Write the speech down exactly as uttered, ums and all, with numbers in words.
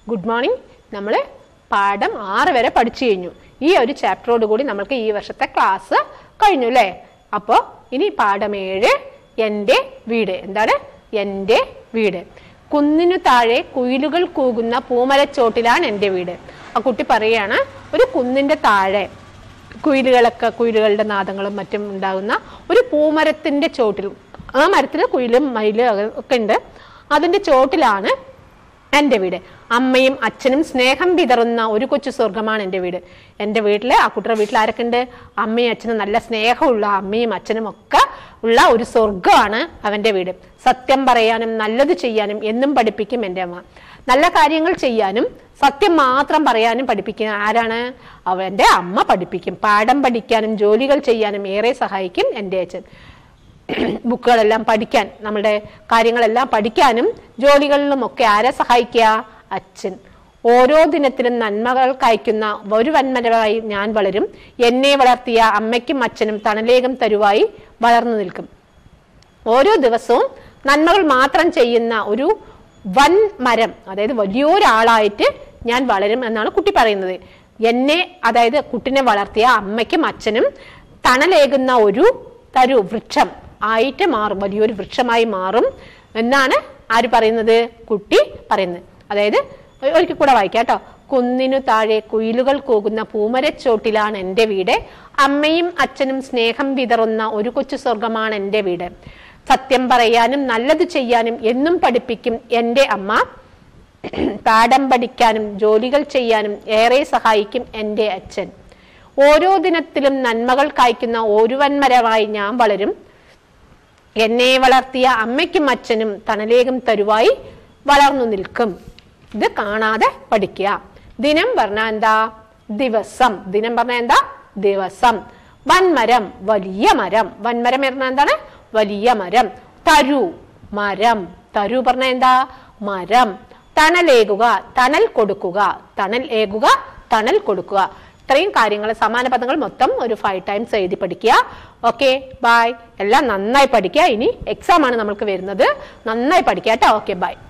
Good morning. നമ്മൾ പാഠം ആറ് വരെ പഠിച്ചു കഴിഞ്ഞു. ഈ ഒരു ചാപ്റ്ററോട് കൂടി നമ്മൾക്ക് ഈ വർഷത്തെ ക്ലാസ് കഴിഞ്ഞു അല്ലേ? അപ്പോൾ ഇനി പാഠം ഏഴ്, എൻ്റെ വീട്. എന്താണ് എൻ്റെ വീട്? കുന്നിനു താഴെ കുയിലുകൾ കൂകുന്ന പൂമരച്ചോട്ടിലാണ് എൻ്റെ വീട്. ആ കുട്ടി പറയാണ്, ഒരു കുന്നിന്റെ താഴെ കുയിലുകളൊക്കെ കുയിലുകളുടെ നാദങ്ങളും മറ്റും ഉണ്ടാകുന്ന ഒരു പൂമരത്തിന്റെ ചോട്ടിൽ, ആ മരത്തിൽ കുയിലും മയിലും ഒക്കെ ഉണ്ട്, അതിന്റെ ചോട്ടിലാണ് എൻ്റെ വീട്. അമ്മയും അച്ഛനും സ്നേഹം വിതറുന്ന ഒരു കൊച്ചു സ്വർഗമാണ് എൻ്റെ വീട്. എൻ്റെ വീട്ടില്, ആ കുട്ടിയുടെ വീട്ടിൽ ആരൊക്കെ ഉണ്ട്? അമ്മയും അച്ഛനും, നല്ല സ്നേഹമുള്ള അമ്മയും അച്ഛനും ഒക്കെ ഉള്ള ഒരു സ്വർഗമാണ് അവൻ്റെ വീട്. സത്യം പറയാനും നല്ലത് ചെയ്യാനും എന്നും പഠിപ്പിക്കും എൻ്റെ അമ്മ. നല്ല കാര്യങ്ങൾ ചെയ്യാനും സത്യം മാത്രം പറയാനും പഠിപ്പിക്കുന്ന ആരാണ്? അവൻ്റെ അമ്മ പഠിപ്പിക്കും. പാഠം പഠിക്കാനും ജോലികൾ ചെയ്യാനും ഏറെ സഹായിക്കും എൻ്റെ അച്ഛൻ. ബുക്കുകളെല്ലാം പഠിക്കാൻ, നമ്മുടെ കാര്യങ്ങളെല്ലാം പഠിക്കാനും ജോലികളിലും ഒക്കെ ആരെ സഹായിക്കുക? അച്ഛൻ. ഓരോ ദിനത്തിലും നന്മകൾ കായ്ക്കുന്ന ഒരു വന്മരമായി ഞാൻ വളരും. എന്നെ വളർത്തിയ അമ്മയ്ക്കും അച്ഛനും തണലേകം തരുവായി വളർന്നു നിൽക്കും. ഓരോ ദിവസവും നന്മകൾ മാത്രം ചെയ്യുന്ന ഒരു വൻ മരം, അതായത് വലിയൊരാളായിട്ട് ഞാൻ വളരും എന്നാണ് കുട്ടി പറയുന്നത്. എന്നെ, അതായത് കുട്ടിനെ വളർത്തിയ അമ്മയ്ക്കും അച്ഛനും തണലേകുന്ന ഒരു തരു വൃക്ഷം ആയിട്ട് മാറും, വലിയൊരു വൃക്ഷമായി മാറും എന്നാണ് ആര് പറയുന്നത്? കുട്ടി പറയുന്നത്. അതായത് ഒരിക്കൽ കൂടെ വായിക്കാം കേട്ടോ. കുന്നിനു താഴെ കുയിലുകൾ കൂകുന്ന പൂമരച്ചോട്ടിലാണ് എൻ്റെ വീട്. അമ്മയും അച്ഛനും സ്നേഹം വിതറുന്ന ഒരു കൊച്ചു സ്വർഗമാണ് എൻ്റെ വീട്. സത്യം പറയാനും നല്ലത് ചെയ്യാനും എന്നും പഠിപ്പിക്കും എൻ്റെ അമ്മ. പാഠം പഠിക്കാനും ജോലികൾ ചെയ്യാനും ഏറെ സഹായിക്കും എൻ്റെ അച്ഛൻ. ഓരോ ദിനത്തിലും നന്മകൾ കായ്ക്കുന്ന ഒരു വൻമരമായി ഞാൻ വളരും. എന്നെ വളർത്തിയ അമ്മയ്ക്കും അച്ഛനും തണലേകം തരുവായി വളർന്നു നിൽക്കും. ഇത് കാണാതെ പഠിക്കുക. ദിനം പറഞ്ഞാൽ എന്താ? ദിവസം. ദിനം പറഞ്ഞാൽ എന്താ? ദിവസം. വൻമരം, വലിയ മരം. വൻമരം പറഞ്ഞാൽ എന്താണ്? വലിയ മരം. തരു, മരം. തരു പറഞ്ഞാൽ എന്താ? മരം. തണലേകുക, തണൽ കൊടുക്കുക. തണൽ ഏകുക, തണൽ കൊടുക്കുക. ഇത്രയും കാര്യങ്ങൾ, സമാന പദങ്ങൾ മൊത്തം ഒരു ഫൈവ് ടൈംസ് എഴുതി പഠിക്കുക. Okay, bye. എല്ലാം നന്നായി പഠിക്കുക. ഇനി എക്സാം ആണ് നമ്മൾക്ക് വരുന്നത്. നന്നായി പഠിക്കുക കേട്ടോ. Okay, by.